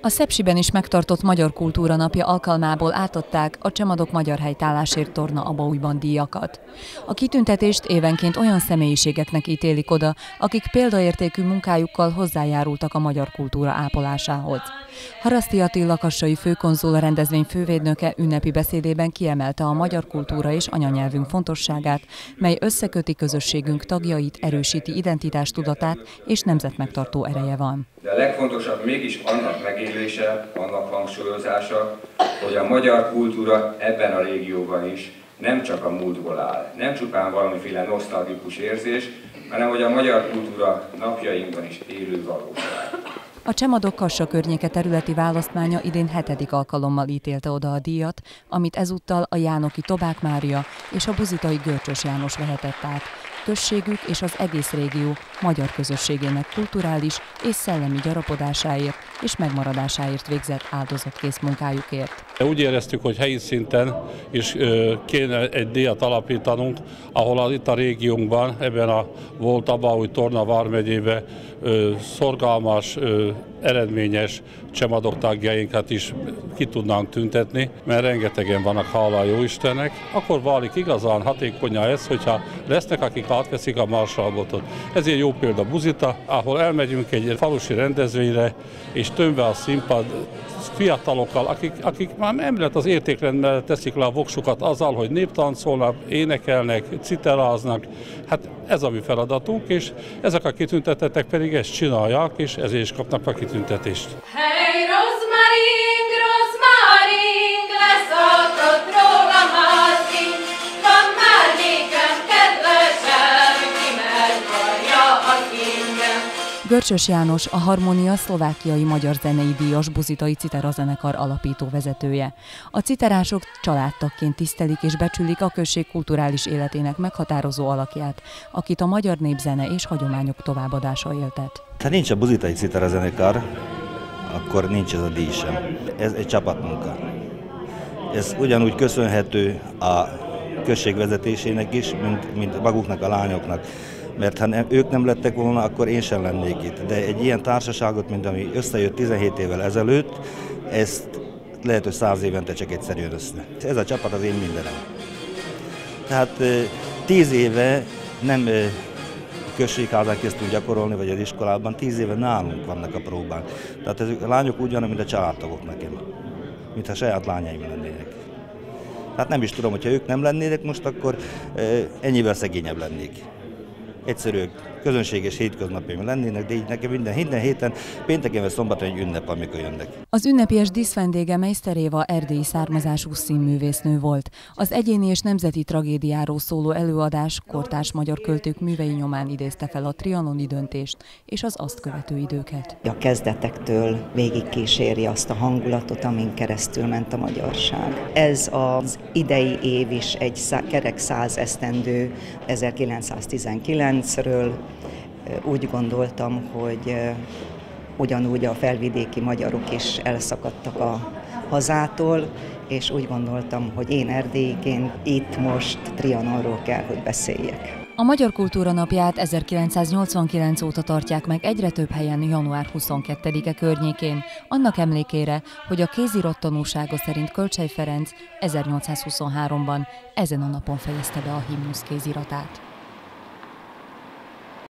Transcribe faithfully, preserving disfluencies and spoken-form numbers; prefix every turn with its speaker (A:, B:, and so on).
A: A Szepsiben is megtartott Magyar Kultúra Napja alkalmából átadták a Csemadok Magyar Helytállásért torna Abaújban díjakat. A kitüntetést évenként olyan személyiségeknek ítélik oda, akik példaértékű munkájukkal hozzájárultak a magyar kultúra ápolásához. Haraszti Attila kassai főkonzul, a rendezvény fővédnöke ünnepi beszédében kiemelte a magyar kultúra és anyanyelvünk fontosságát, mely összeköti közösségünk tagjait, erősíti identitástudatát és nemzetmegtartó ereje van.
B: De a legfontosabb mégis annak megélése, annak hangsúlyozása, hogy a magyar kultúra ebben a régióban is nem csak a múltból áll, nem csupán valamiféle nosztalgikus érzés, hanem hogy a magyar kultúra napjainkban is élő valóság.
A: A Csemadok-Kassa környéke területi választmánya idén hetedik alkalommal ítélte oda a díjat, amit ezúttal a jánoki Tobák Mária és a buzitai Görcsös János vehetett át. Községük és az egész régió magyar közösségének kulturális és szellemi gyarapodásáért és megmaradásáért végzett áldozatkész munkájukért.
C: Úgy éreztük, hogy helyi szinten is kéne egy díjat alapítanunk, ahol itt a régiónkban, ebben a volt Abaúj-Torna vármegyében szorgalmas, eredményes Csemadok tagjainkat is ki tudnánk tüntetni, mert rengetegen vannak, hála a Jóistennek. Akkor válik igazán hatékonyan ez, hogyha lesznek, akik átveszik a marsalbotot. Ezért jó példa Buzita, ahol elmegyünk egy falusi rendezvényre, és tömve a színpad fiatalokkal, akik, akik már emellett az értékrend mellett teszik le a voksukat azzal, hogy néptáncolnak, énekelnek, citeráznak. Hát ez a mi feladatunk, és ezek a kitüntetettek pedig ezt csinálják, és ezért is kapnak a kitüntetést.
D: Hey, rozmaring, rozmaring, leszakadt rólam az ing, van már nékem kedvesem, ki megvarja az ingem.
A: Görcsös János a Harmónia szlovákiai magyar zenei díjas buzitai citerazenekar alapító vezetője. A citerások családtagként tisztelik és becsülik a község kulturális életének meghatározó alakját, akit a magyar népzene és hagyományok továbbadása éltet.
E: Ha nincs a buzitai citerazenekar, akkor nincs ez a díj sem. Ez egy csapatmunka. Ez ugyanúgy köszönhető a község vezetésének is, mint, mint maguknak a lányoknak. Mert ha nem, ők nem lettek volna, akkor én sem lennék itt. De egy ilyen társaságot, mint ami összejött tizenhét évvel ezelőtt, ezt lehet, hogy száz évente csak egyszer jön össze. Ez a csapat az én mindenem. Tehát tíz éve nem községházán kezdtünk gyakorolni, vagy az iskolában, tíz éve nálunk vannak a próbán. Tehát ezek a lányok úgy vannak, mint a családtagok nekem. Mintha saját lányaim lennének. Hát nem is tudom, hogyha ők nem lennének most, akkor ennyivel szegényebb lennék. Egyszerű, közönséges hétköznapjaim lennének, de így nekem minden, minden héten, pénteken vagy szombaton egy ünnep, amikor jönnek.
A: Az ünnepélyes díszvendége Meister Éva erdélyi származású színművésznő volt. Az egyéni és nemzeti tragédiáról szóló előadás kortárs magyar költők művei nyomán idézte fel a trianoni döntést és az azt követő időket.
F: A kezdetektől végig kíséri azt a hangulatot, amin keresztül ment a magyarság. Ez az idei év is egy szá, kerek száz esztendő ezerkilencszáztizenkilencről. Úgy gondoltam, hogy ugyanúgy a felvidéki magyarok is elszakadtak a hazától, és úgy gondoltam, hogy én erdélyiként itt most Trianonról kell, hogy beszéljek.
A: A Magyar Kultúra Napját ezerkilencszáznyolcvankilenc óta tartják meg egyre több helyen január huszonkettedike környékén, annak emlékére, hogy a kézirat tanúsága szerint Kölcsey Ferenc ezernyolcszázhuszonháromban ezen a napon fejezte be a himnusz kéziratát.